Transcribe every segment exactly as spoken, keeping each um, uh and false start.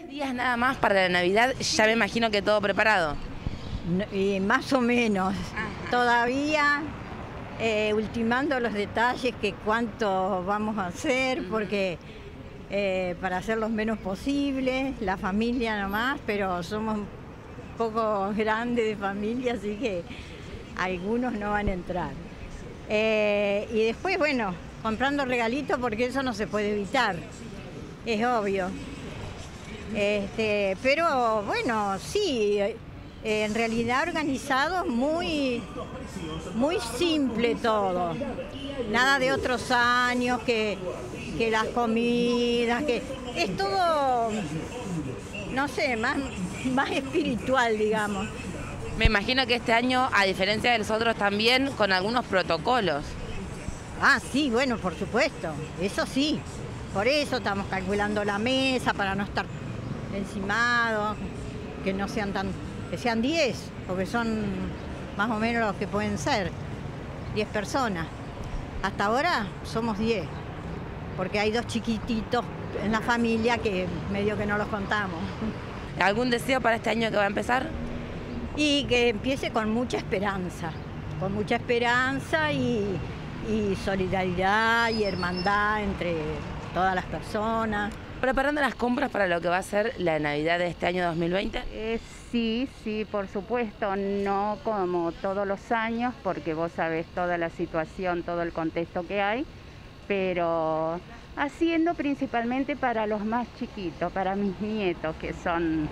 Días nada más para la Navidad, ya me imagino que todo preparado. No, y más o menos. Ajá. Todavía eh, ultimando los detalles, que cuánto vamos a hacer, porque eh, para hacer lo menos posible, la familia nomás, pero somos un poco grandes de familia, así que algunos no van a entrar. Eh, y después, bueno, comprando regalitos, porque eso no se puede evitar, es obvio. Este, pero bueno, sí, en realidad organizado muy, muy simple todo. Nada de otros años, que, que las comidas, que es todo, no sé, más, más espiritual, digamos. Me imagino que este año, a diferencia de los otros, también con algunos protocolos. Ah, sí, bueno, por supuesto, eso sí. Por eso estamos calculando la mesa, para no estar encimados, que no sean tan, que sean diez, porque son más o menos los que pueden ser, diez personas. Hasta ahora somos diez, porque hay dos chiquititos en la familia que medio que no los contamos. ¿Algún deseo para este año que va a empezar? Y que empiece con mucha esperanza, con mucha esperanza y, y solidaridad y hermandad entre todas las personas. ¿Preparando las compras para lo que va a ser la Navidad de este año dos mil veinte? Eh, sí, sí, por supuesto, no como todos los años, porque vos sabés toda la situación, todo el contexto que hay, pero haciendo principalmente para los más chiquitos, para mis nietos, que son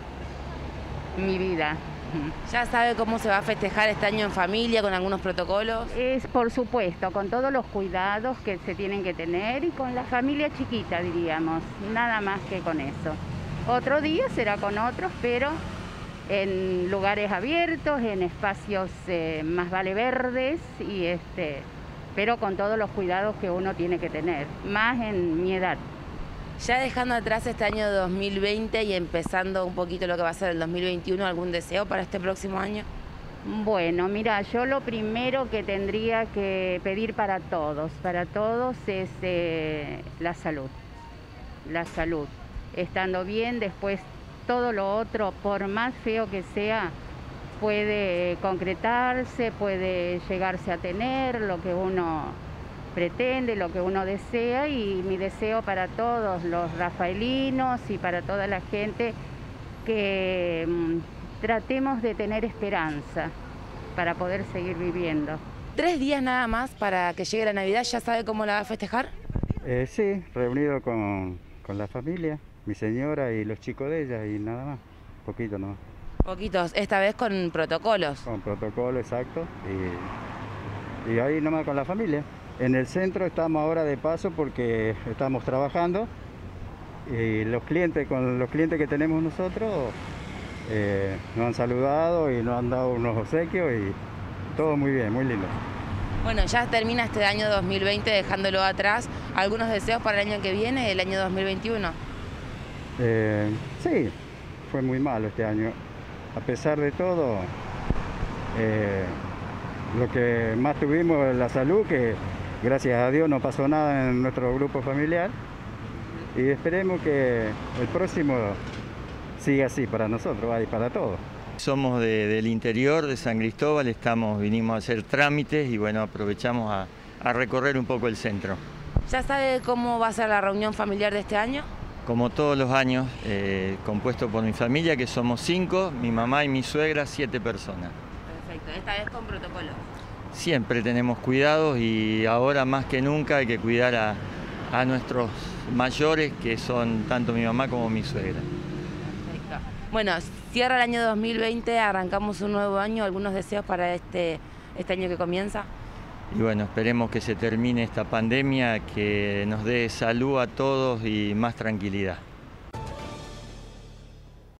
mi vida. ¿Ya sabe cómo se va a festejar este año en familia, con algunos protocolos? Es, por supuesto, con todos los cuidados que se tienen que tener y con la familia chiquita, diríamos, nada más que con eso. Otro día será con otros, pero en lugares abiertos, en espacios eh, más vale verdes, y este, pero con todos los cuidados que uno tiene que tener, más en mi edad. Ya dejando atrás este año dos mil veinte y empezando un poquito lo que va a ser el dos mil veintiuno, ¿algún deseo para este próximo año? Bueno, mira, yo lo primero que tendría que pedir para todos, para todos es eh, la salud, la salud. Estando bien, después todo lo otro, por más feo que sea, puede concretarse, puede llegarse a tener lo que uno pretende, lo que uno desea, y mi deseo para todos los rafaelinos y para toda la gente, que mmm, tratemos de tener esperanza para poder seguir viviendo. Tres días nada más para que llegue la Navidad. ¿Ya sabe cómo la va a festejar? Eh, sí, reunido con, con la familia, mi señora y los chicos de ella, y nada más, poquito nomás. Poquitos, esta vez con protocolos. Con protocolo, exacto, y, y ahí nomás con la familia. En el centro estamos ahora de paso porque estamos trabajando, y los clientes, con los clientes que tenemos nosotros, eh, nos han saludado y nos han dado unos obsequios, y todo muy bien, muy lindo. Bueno, ya termina este año dos mil veinte dejándolo atrás. ¿Algunos deseos para el año que viene, el año dos mil veintiuno? Eh, sí, fue muy malo este año. A pesar de todo, eh, lo que más tuvimos es la salud, que gracias a Dios no pasó nada en nuestro grupo familiar, y esperemos que el próximo siga así para nosotros y para todos. Somos de, del interior de San Cristóbal, estamos, vinimos a hacer trámites y bueno, aprovechamos a, a recorrer un poco el centro. ¿Ya sabe cómo va a ser la reunión familiar de este año? Como todos los años, eh, compuesto por mi familia, que somos cinco, mi mamá y mi suegra, siete personas. Perfecto, esta vez con protocolo. Siempre tenemos cuidados, y ahora más que nunca hay que cuidar a, a nuestros mayores, que son tanto mi mamá como mi suegra. Perfecto. Bueno, cierra el año dos mil veinte, arrancamos un nuevo año. ¿Algunos deseos para este, este año que comienza? Y bueno, esperemos que se termine esta pandemia, que nos dé salud a todos y más tranquilidad.